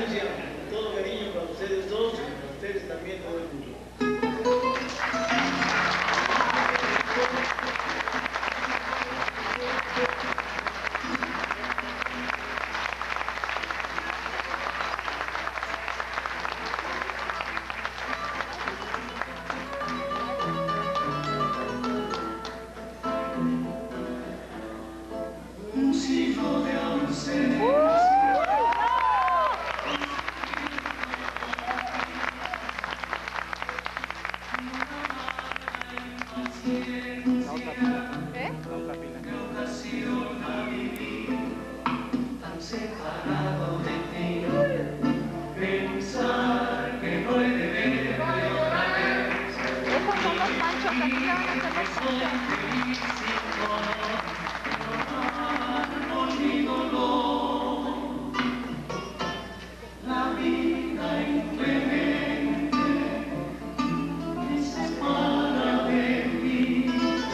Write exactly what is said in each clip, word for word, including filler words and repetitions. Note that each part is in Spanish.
ausencia. Todo cariño para ustedes dos y para ustedes también, todo el mundo. Un siglo de ausencia. ¿Eh? ¿Qué ocasiona vivir tan separado de ti? Pensar que no he de verte otra vez. Esos son los machos, así le van a hacer los machos. La vida inclemente me separa de ti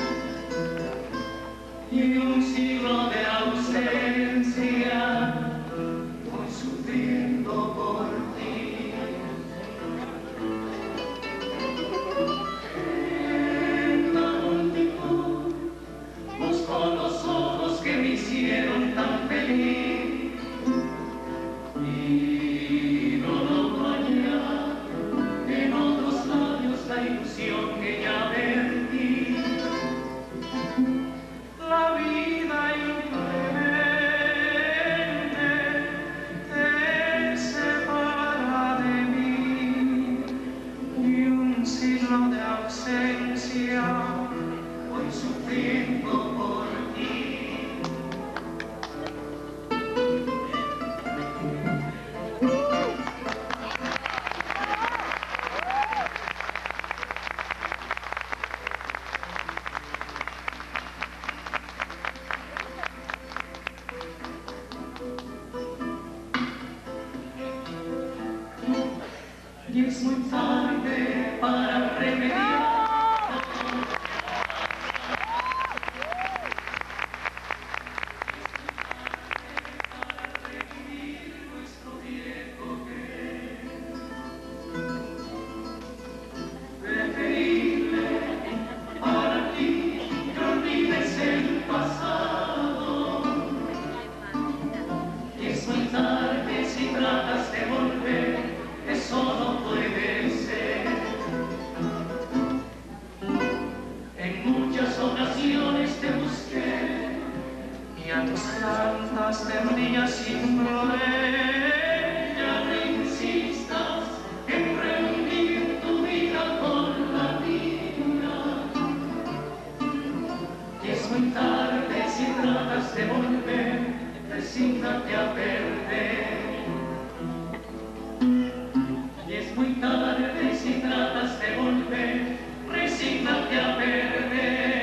y un siglo de ausencia voy sufriendo por ti. En la multitud busco los ojos que me hicieron tan feliz. Y no logro hallar en otros labios la ilusión que ya perdí. La vida inclemente te separa de mí y un siglo de ausencia voy sufriendo por ti. Y es muy tarde para remediar. Nuestro viejo querer. Preferible para ti que olvides el pasado. Y es muy tarde si tratas de volver. Eso no puede ser. En muchas ocasiones te busqué y a tus plantas te brilla sin problema. Ya no insistas en reunir tu vida con la mía. Y es muy tarde si tratas de volver, resígnate a perder. Y es muy tarde si tratas de volver, resígnate a perder.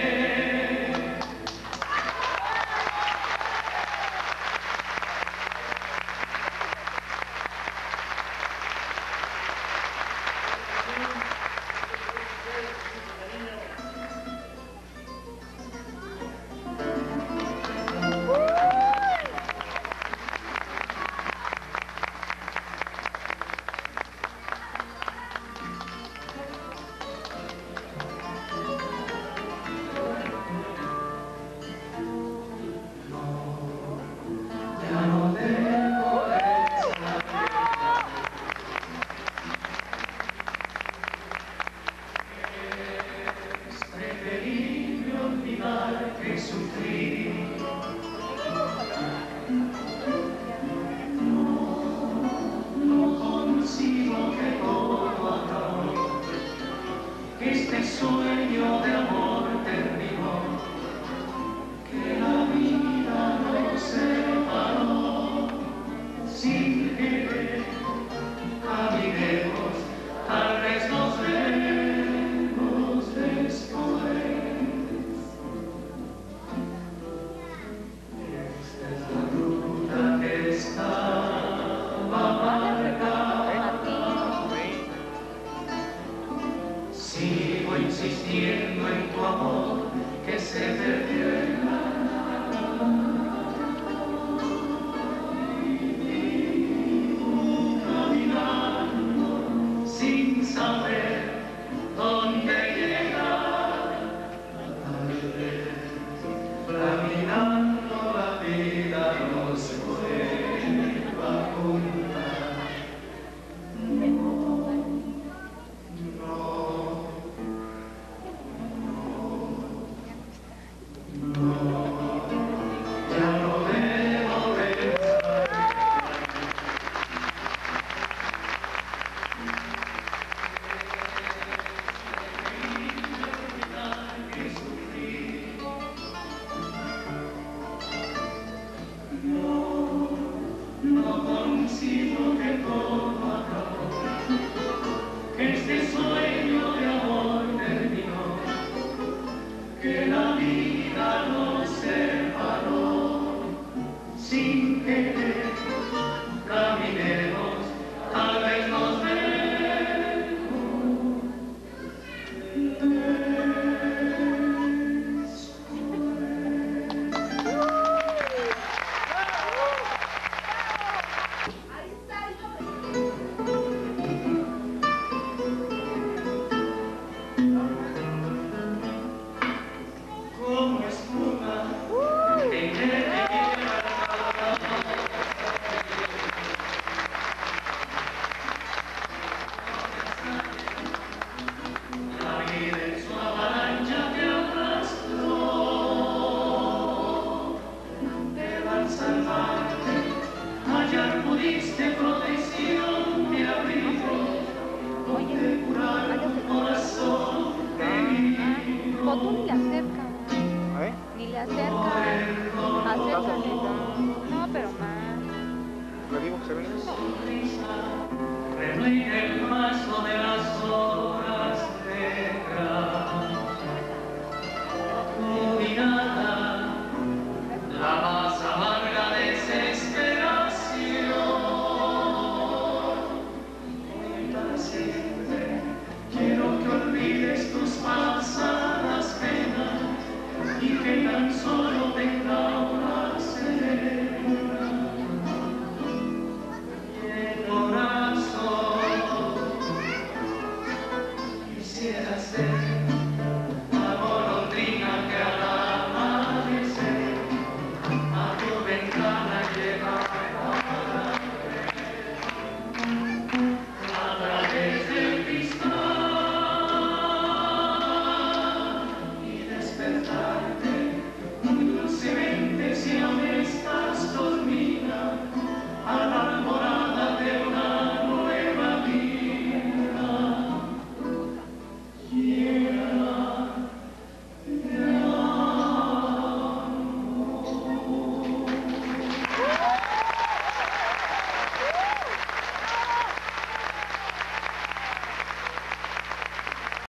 querer, caminemos, tal vez nos veremos. Como espuma, que lleva la vida en su avalancha te arrastró. Pero al salvarte, hallar pudiste protección de abrigo, donde curar tu corazón de mí. O tú ni le acercas. ¿Eh? Ni le acercas. Acércale. No, pero más. ¿Le digo que se venga? Renueve